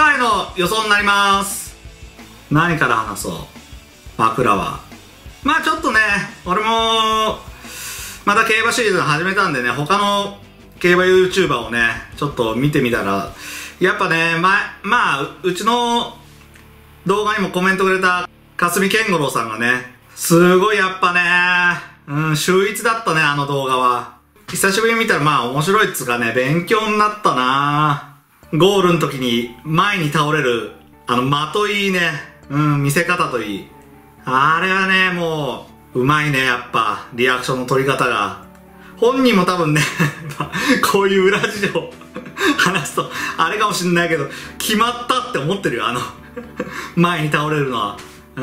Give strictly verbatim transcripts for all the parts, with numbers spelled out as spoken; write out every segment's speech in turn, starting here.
阪杯の予想になります。何から話そう。枕はまあちょっとね、俺もまた競馬シーズン始めたんでね、他の競馬 YouTuber をねちょっと見てみたら、やっぱね、ま、まあうちの動画にもコメントくれた霞健五郎さんがね、すごいやっぱね、うん、秀逸だったね、あの動画は。久しぶりに見たらまあ面白いっつうかね、勉強になったな。ゴールの時に前に倒れるあの間といいね、うん、見せ方といい、あれはねもううまいね、やっぱリアクションの取り方が。本人も多分ねこういう裏事情話すとあれかもしんないけど、決まったって思ってるよ、あの前に倒れるのは。うん、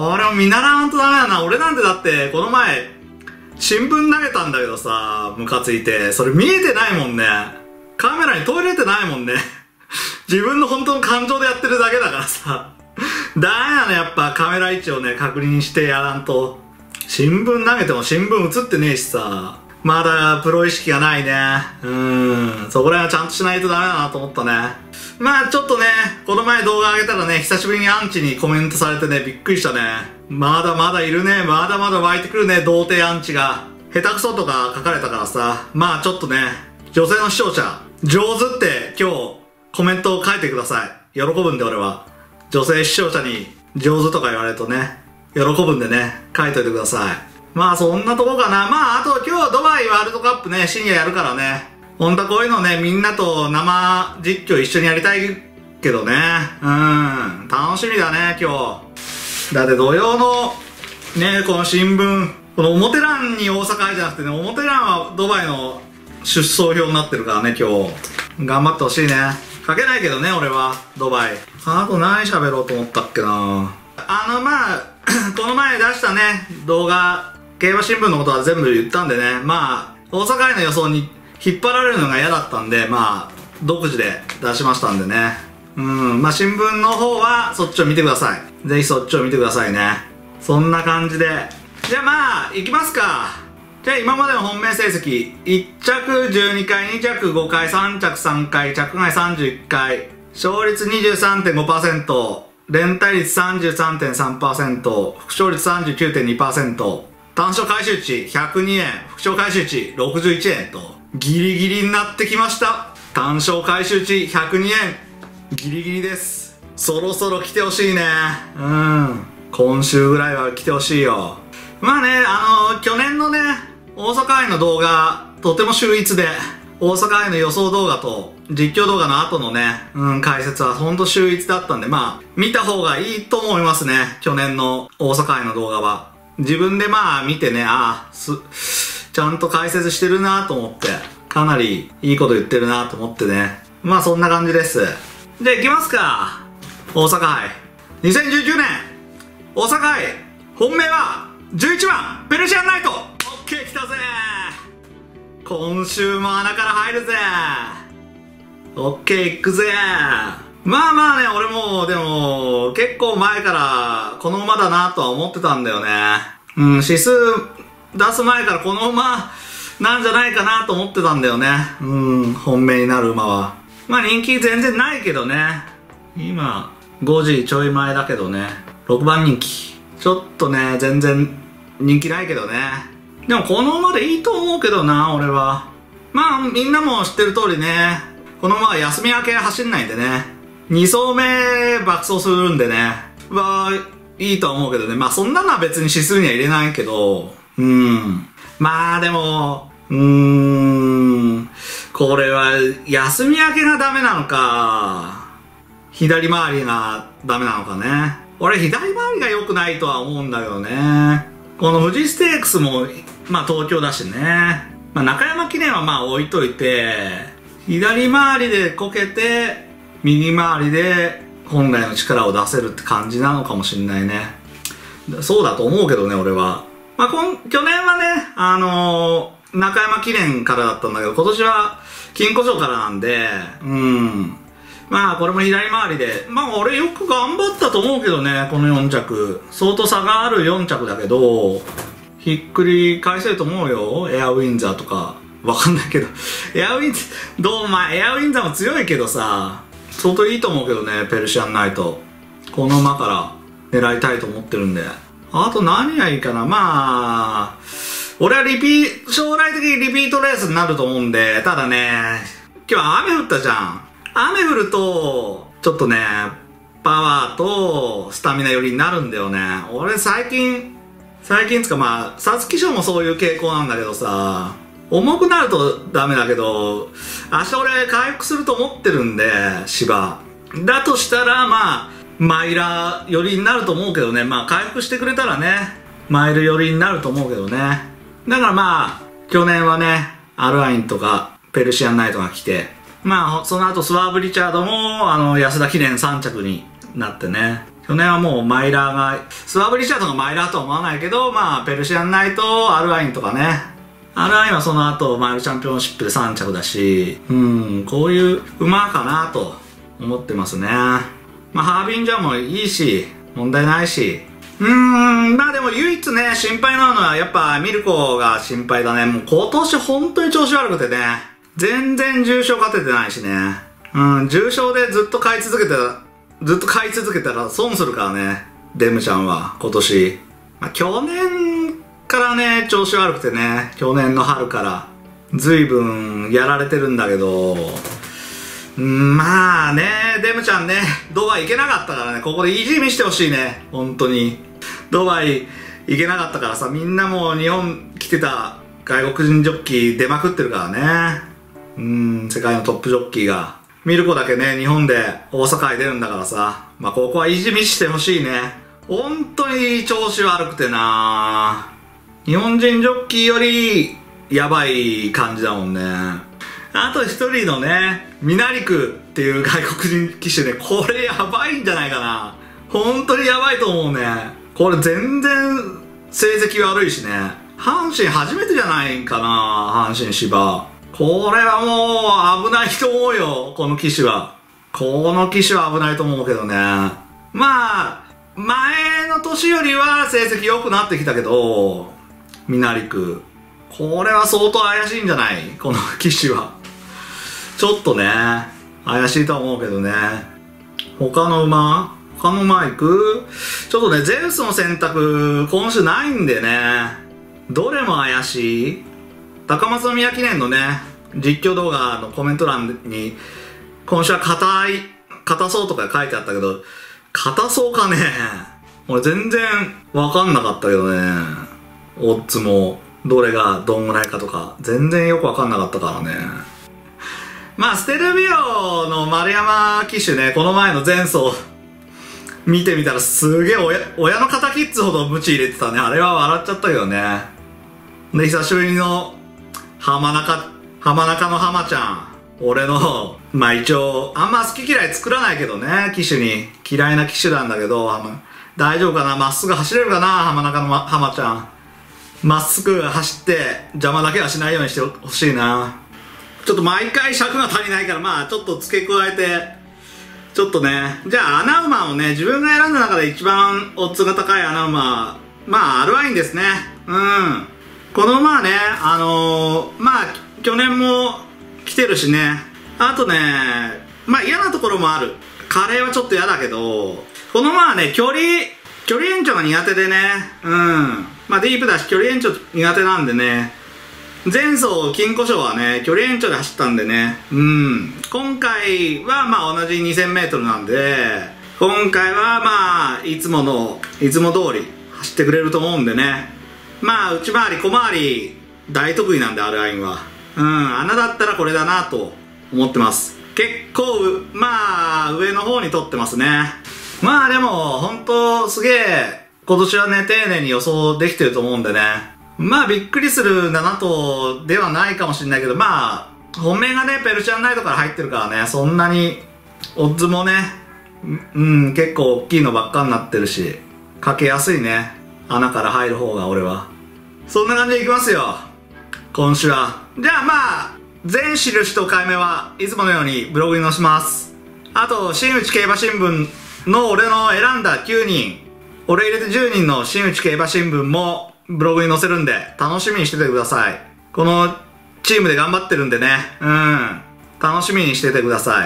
俺も見習わんとダメだな。俺なんてだってこの前新聞投げたんだけどさ、ムカついて、それ見えてないもんね。カメラに撮れてないもんね自分の本当の感情でやってるだけだからさ、ダメなの、やっぱカメラ位置をね確認してやらんと。新聞投げても新聞映ってねえしさ、まだプロ意識がないね。うーん、そこら辺はちゃんとしないとダメだなと思ったね。まあちょっとね、この前動画上げたらね、久しぶりにアンチにコメントされてね、びっくりしたね。まだまだいるね、まだまだ湧いてくるね、童貞アンチが。下手くそとか書かれたからさ、まあちょっとね、女性の視聴者、上手って今日コメントを書いてください。喜ぶんで俺は。女性視聴者に上手とか言われるとね、喜ぶんでね、書いといてください。まあそんなとこかな。まああと今日ドバイワールドカップね、深夜やるからね。ほんとこういうのね、みんなと生実況一緒にやりたいけどね。うん、楽しみだね、今日。だって土曜の、ね、この新聞、この表欄に大阪杯じゃなくてね、表欄はドバイの出走表になってるからね、今日。頑張ってほしいね。書けないけどね、俺は、ドバイ。あと何喋ろうと思ったっけな。あの、まあ、この前出したね、動画、競馬新聞のことは全部言ったんでね、まあ、大阪杯の予想に引っ張られるのが嫌だったんで、まあ、独自で出しましたんでね。うん、まあ新聞の方はそっちを見てください。ぜひそっちを見てくださいね。そんな感じで。じゃあまあ、いきますか。じゃあ今までの本命成績、いっ着じゅうにかい、に着ごかい、さん着さんかい、着外さんじゅういっかい、勝率 にじゅうさんてんごパーセント、連帯率 さんじゅうさんてんさんパーセント、副勝率 さんじゅうきゅうてんにパーセント、単勝回収値ひゃくにえん、副勝回収値ろくじゅういちえんと、ギリギリになってきました。単勝回収値ひゃくにえん、ギリギリです。そろそろ来てほしいね。うん、今週ぐらいは来てほしいよ。まあね、あの去年のね大阪杯の動画とても秀逸で、大阪杯の予想動画と実況動画の後のね、うん、解説はほんと秀逸だったんで、まあ見た方がいいと思いますね。去年の大阪杯の動画は自分でまあ見てね、ああすちゃんと解説してるなと思って、かなりいいこと言ってるなと思ってね。まあそんな感じです。じゃあ行きますか。大阪杯にせんじゅうきゅうねん大阪杯本命はじゅういちばんペルシアンナイト。オッケー、来たぜ。今週も穴から入るぜ。オッケー、行くぜ。まあまあね、俺もでも結構前からこの馬だなとは思ってたんだよね。うん、指数出す前からこの馬なんじゃないかなと思ってたんだよね。うん、本命になる馬は。まあ人気全然ないけどね。今ごじちょい前だけどね、ろくばん人気ちょっとね全然人気ないけどね。でもこの馬でいいと思うけどな、俺は。まあみんなも知ってる通りね、この馬は休み明け走んないんでね、に走目爆走するんでね、はいいとは思うけどね。まあそんなのは別に指数には入れないけど、うん、まあでもうーん、これは休み明けがダメなのか左回りがダメなのかね。俺左回りが良くないとは思うんだけどね。この富士ステークスもまあ東京だしね、まあ、中山記念はまあ置いといて、左回りでこけて右回りで本来の力を出せるって感じなのかもしれないね。そうだと思うけどね、俺は。まあ、今去年はね、あのー、中山記念からだったんだけど、今年は金庫城からなんで、うん、まあこれも左回りで、まあ俺よく頑張ったと思うけどね、このよん着相当差があるよん着だけど、ひっくり返せると思うよ。エアウィンザーとかわかんないけどエアウィンザーどう、まあエアウィンザーも強いけどさ、 相当いいと思うけどね、ペルシャンナイト。この馬から狙いたいと思ってるんで。あと何がいいかな。まあ、俺はリピー、将来的にリピートレースになると思うんで、ただね、今日は雨降ったじゃん。雨降ると、ちょっとね、パワーとスタミナ寄りになるんだよね。俺最近、最近つかまあ、皐月賞もそういう傾向なんだけどさ、重くなるとダメだけど、明日俺回復すると思ってるんで、芝。だとしたらまあ、マイラ寄りになると思うけどね。まあ回復してくれたらね、マイル寄りになると思うけどね。だからまあ、去年はね、アルアインとかペルシアンナイトが来て、まあその後スワーブ・リチャードもあの安田記念さん着になってね。去年はもうマイラーが、スワーブ・リチャードがマイラーとは思わないけど、まあペルシアンナイト、アルアインとかね。アルアインはその後マイルチャンピオンシップでさん着だし、うん、こういう馬かなと思ってますね。まあハービンジャーもいいし、問題ないし。うーん、まあでも唯一ね、心配なのはやっぱミルコが心配だね。もう今年本当に調子悪くてね、全然重賞勝ててないしね。うん、重賞でずっと買い続けてた、ずっと買い続けたら損するからね、デムちゃんは今年。まあ去年からね、調子悪くてね、去年の春から随分やられてるんだけど、んまあね、デムちゃんね、ドバイ行けなかったからね、ここで意地見してほしいね、本当に。ドバイ行けなかったからさ、みんなもう日本来てた外国人ジョッキー出まくってるからね。うん、世界のトップジョッキーが。ミルコだけね、日本で大阪へ出るんだからさ、まあここは意地見してほしいね。本当に調子悪くてな日本人ジョッキーよりやばい感じだもんね。あと一人のね、ミナリクっていう外国人騎手ね、これやばいんじゃないかな。本当にやばいと思うね。これ全然成績悪いしね。阪神初めてじゃないかな、阪神芝。これはもう危ないと思うよ、この騎手は。この騎手は危ないと思うけどね。まあ、前の年よりは成績良くなってきたけど、ミナリク。これは相当怪しいんじゃない？この騎手は。ちょっとね、怪しいとは思うけどね。他の馬他の馬行く？ちょっとね、ゼウスの選択、今週ないんでね。どれも怪しい？高松宮記念のね、実況動画のコメント欄に、今週は硬い、硬そうとか書いてあったけど、硬そうかね。俺全然わかんなかったけどね。オッズも、どれがどんぐらいかとか、全然よくわかんなかったからね。まあ、ステルビオの丸山騎手ね、この前の前走、見てみたらすげえ親、親の敵っつほどムチ入れてたね。あれは笑っちゃったけどね。で、久しぶりの浜中、浜中の浜ちゃん。俺の、まあ一応、あんま好き嫌い作らないけどね、騎手に。嫌いな騎手なんだけど、大丈夫かな？まっすぐ走れるかな？浜中の、ま、浜ちゃん。まっすぐ走って邪魔だけはしないようにしてほしいな。ちょっと毎回尺が足りないから、まあちょっと付け加えて、ちょっとね、じゃあ穴馬をね、自分が選んだ中で一番オッズが高い穴馬、まあアルアインですね。うん。この馬はね、あのー、まあ去年も来てるしね。あとね、まあ嫌なところもある。カレーはちょっと嫌だけど、この馬はね、距離、距離延長が苦手でね、うん。まあディープだし距離延長苦手なんでね、前走金庫賞はね、距離延長で走ったんでね、うん。今回はまあ同じにせんメートルなんで、今回はまあいつもの、いつも通り走ってくれると思うんでね。まあ内回り、小回り大得意なんで、アルアインは。うん、穴だったらこれだなと思ってます。結構、まあ上の方に取ってますね。まあでも、本当すげえ、今年はね、丁寧に予想できてると思うんでね。まあびっくりするなな頭ではないかもしれないけど、まあ、本命がね、ペルシャンナイトから入ってるからね、そんなに、オッズもね、うん、結構大きいのばっかになってるし、かけやすいね。穴から入る方が俺は。そんな感じでいきますよ。今週は。じゃあまあ、全印と回目はいつものようにブログに載せます。あと、新内競馬新聞の俺の選んだきゅうにん、俺入れてじゅうにんの新内競馬新聞もブログに載せるんで、楽しみにしててください。このチームで頑張ってるんでね、うん、楽しみにしててください。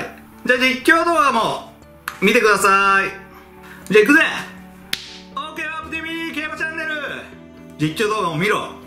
じゃあ実況動画も見てください。じゃあ行くぜ。 OK アップ ティーブイ 競馬チャンネル実況動画も見ろ。